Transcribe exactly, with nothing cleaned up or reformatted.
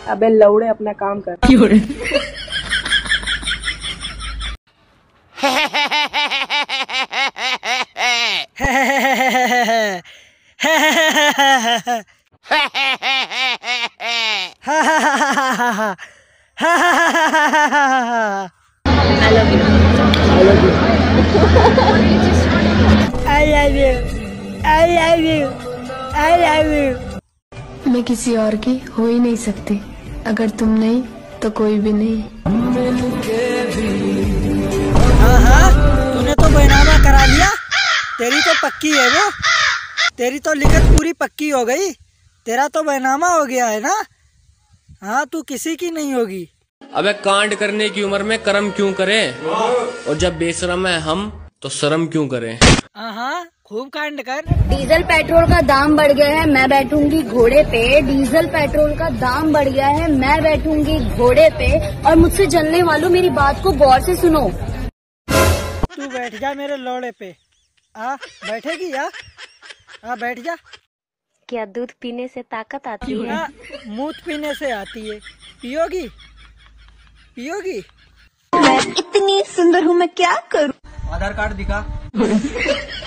अबे लौड़े अपना काम कर। I love you. I love you. I love you. I love you. I love you. मैं किसी और की हो ही नहीं सकती। अगर तुम नहीं तो कोई भी नहीं। हाँ हाँ, तूने तो बैनामा करा लिया। तेरी तो पक्की है वो। तेरी तो लिखत पूरी पक्की हो गई। तेरा तो बैनामा हो गया है ना। हाँ, तू किसी की नहीं होगी। अबे कांड करने की उम्र में कर्म क्यों करें, और जब बेशरम है हम तो शर्म क्यों करें। हाँ, खूब कांड कर। डीजल पेट्रोल का दाम बढ़ गया है, मैं बैठूंगी घोड़े पे। डीजल पेट्रोल का दाम बढ़ गया है, मैं बैठूंगी घोड़े पे। और मुझसे जलने वालों, मेरी बात को गौर से सुनो। तू बैठ जा मेरे लोड़े पे। आ बैठेगी या? आ बैठ जा। क्या दूध पीने से ताकत आती है? हाँ, मूत पीने से आती है। पियोगी? पियोगी? मैं इतनी सुंदर हूँ, मैं क्या करूँ? आधार कार्ड दिखा।